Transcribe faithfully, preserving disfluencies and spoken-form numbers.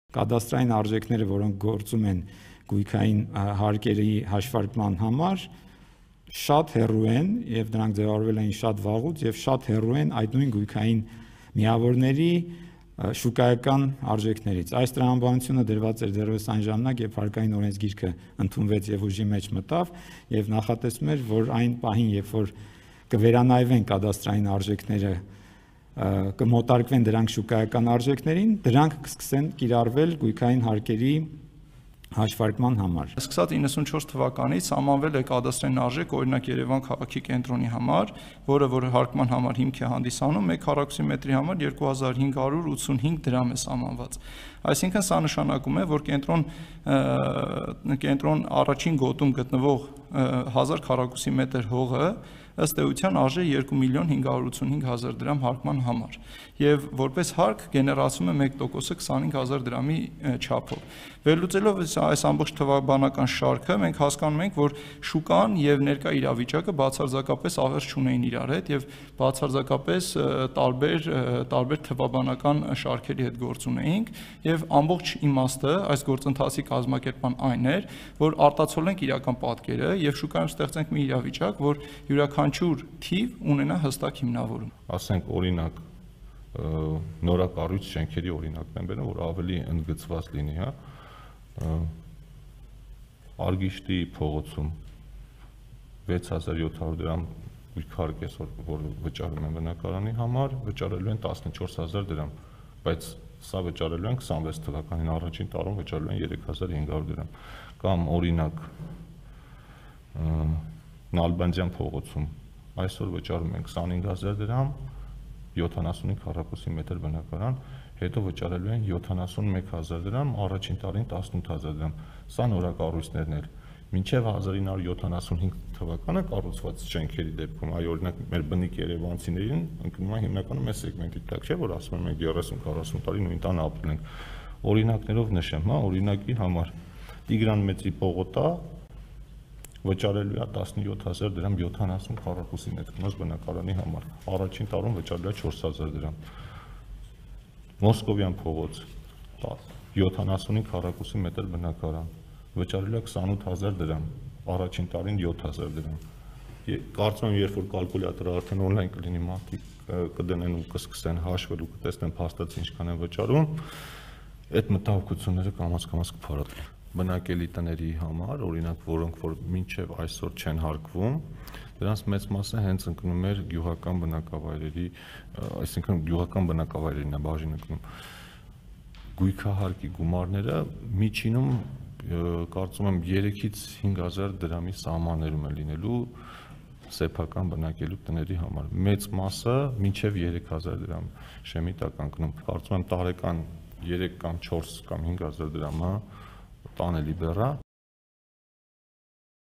Կադաստրային արժեքները, որոնք գործում են գույքային հարկերի հաշվարկման համար, շատ հեռու են եւ դրանք ձևավորվել են շատ վաղուց եւ շատ հեռու են այդ նույն գույքային միավորների շուկայական արժեքներից։ Այս տրամաբանությունը դրված էր դեռևս այն ժամանակ, երբ հարկային օրենսգիրքը ընդունվեց եւ ուժի մեջ մտավ եւ նախատեսվում էր, որ այն պահին, երբ որ կվերանայվեն կադաստրային արժեքները, կմոտարկվեն դրանք շուկայական արժեքներին, դրանք կսկսեն կիրառվել գույքային հարկերի հաշվարկման համար։ Սկսած իննսունչորս թվականից սահմանվել է կադաստրային արժեք, օրինակ Երևան քաղաքի կենտրոնի համար, որը որ հարկման համար հիմք է հանդիսանում, մեկ քառակուսի մետրի համար երկու հազար հինգ հարյուր ութսունհինգ դրամ է սահմանված։ Այսինքն սա նշանակում է, որ կենտրոն կենտրոն առաջին գոտում գտնվող հազար քառակուսի մետր հողը ըստ էության արժե երկու միլիոն հինգ հարյուր ութսունհինգ հազար դրամ հարկման համար եւ որպես հարկ գեներացվում է մեկ տոկոսը քսանհինգ հազար դրամի չափով։ Վերլուծելով այս ամբողջ թվաբանական շարքը, մենք հասկանում ենք, որ շուկան եւ ներկա իրավիճակը բացարձակապես աղերս չունեն իրար հետ եւ բացարձակապես տարբեր տարբեր թվաբանական շարքերի հետ գործ ունեինք եւ ամբողջ իմաստը այս գործընթացի կազմակերպման այն էր, որ արտացոլենք իրական պատկերը եւ շուկայում ստեղծենք մի իրավիճակ, որ յուրաքանչյուր թիվ ունենա հստակ հիմնավորում։ Ասենք օրինակ նորակառույց շենքերի օրինակն եմ բերում, որ ավելի ընդգծված լինի, հա։ Արգիշտի փողոցում վեց հազար յոթ հարյուր դրամ գույքարկ է, որ վճարում են բնակարանի համար, վճարելու են տասնչորս հազար դրամ, բայց սա վճարելու են քսանվեց թվականին, առաջին տարում վճարելու են երեք հազար հինգ հարյուր դրամ։ Կամ օրինակ Նալբանդյան փողոցում այսօր վճարում են քսանհինգ հազար դրամ, յոթանասունհինգ քառակուսի մետր բնակարան, հետո վճարելու են յոթանասունմեկ հազար դրամ, առաջին տարին տասնութ հազար դրամ։ Սա նորակառույցներն են։ Մինչև հազար ինը հարյուր յոթանասունհինգ թվականը կառուցված շենքերի դեպքում, այ օրինակ մեր բնիկ երևանցիներին ընկնում է հիմնականում այս սեգմենտի տակ, չէ՞ որ ասում են մենք երեսուն քառասուն տարի նույն տան ապրել ենք։ Օրինակներով նշեմ, հա, օրինակի համար Տիգրան Մեծի պողոտա վճարելու է տասնյոթ հազար դրամ յոթանասուն քառակուսի մետր բնակարանի համար, առաջին տարում վճարելու է չորս հազար դրամ։ Մոսկովյան փողոց յոթանասունհինգ քառակուսի մետր բնակարան, վճարելու է քսանութ հազար դրամ, առաջին տարին յոթ հազար դրամ։ Կարծում եմ, երբ որ կալկուլյատորը արդեն օնլայն կլինի, մարդիկ կդնեն ու կսկսեն հաշվել ու կտեսնեն փաստացի ինչքան են վճարում, այդ մտահոգությունները կամաց-կամաց կփարատվեն։ Բնակելի տների համար, օրինակ, որոնք որ մինչև այսօր չեն հարկվում, դրանց մեծ մասը հենց ընկնում էր գյուղական բնակավայրերի, այսինքն գյուղական բնակավայրերին է բաժին ընկնում։ Գույքահարկի գումարները միջինում կարծում եմ երեքից հինգ հազար դրամի սահմաններում է լինելու սեփական բնակելու տների համար։ Մեծ մասը մինչև երեք հազար դրամ շեմի տակ ընկնում։ Կարծում եմ տարեկան երեք կամ չորս կամ հինգ հազար դրամը տանելի բեռա